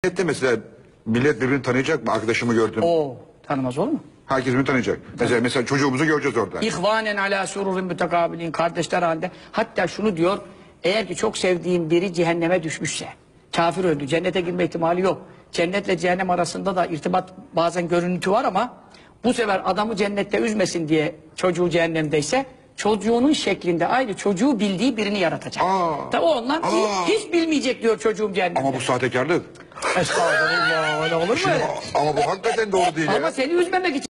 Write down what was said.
Cennette mesela millet birbirini tanıyacak mı? Arkadaşımı gördüm. Oo, tanımaz olur mu? Herkes birbirini tanıyacak. Mesela çocuğumuzu göreceğiz orada. İhvanen ala sururin mütekabilin, kardeşler halinde. Hatta şunu diyor, eğer ki çok sevdiğin biri cehenneme düşmüşse, kafir öldü, cennete girme ihtimali yok. Cennetle cehennem arasında da irtibat bazen görüntü var ama bu sefer adamı cennette üzmesin diye çocuğu cehennemdeyse çocuğunun şeklinde aynı çocuğu bildiği birini yaratacak. Tabi ondan hiç bilmeyecek diyor çocuğum cehennemde. Ama bu sahtekarlık. Estağfurullah, öyle olur mu öyle? Ama bu hakikaten doğru değil Ama ya. seni üzmemek için.